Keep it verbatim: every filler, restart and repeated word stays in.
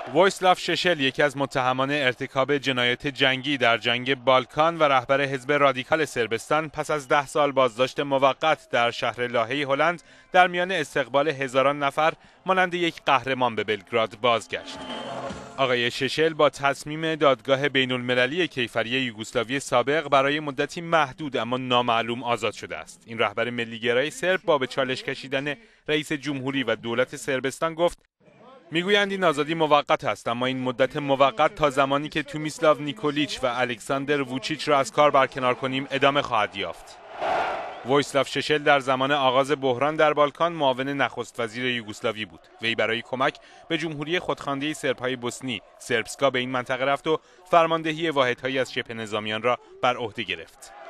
وویسلاف ششل یکی از متهمان ارتکاب جنایات جنگی در جنگ بالکان و رهبر حزب رادیکال صربستان پس از ده سال بازداشت موقت در شهر لاهی هلند در میان استقبال هزاران نفر مانند یک قهرمان به بلگراد بازگشت. آقای ششل با تصمیم دادگاه بین المللی کیفری یوگسلاوی سابق برای مدتی محدود اما نامعلوم آزاد شده است. این رهبر ملیگرای سرب با به چالش کشیدن رئیس جمهوری و دولت صربستان گفت: میگویند این آزادی موقت است، اما این مدت موقت تا زمانی که تومیسلاو نیکولیچ و الکساندر ووچیچ را از کار برکنار کنیم ادامه خواهد یافت. وویسلاف ششل در زمان آغاز بحران در بالکان معاون نخست وزیر یوگسلاوی بود. وی برای کمک به جمهوری خودخوانده سرب‌های بوسنی سربسکا به این منطقه رفت و فرماندهی واحدهایی از شبه نظامیان را بر عهده گرفت.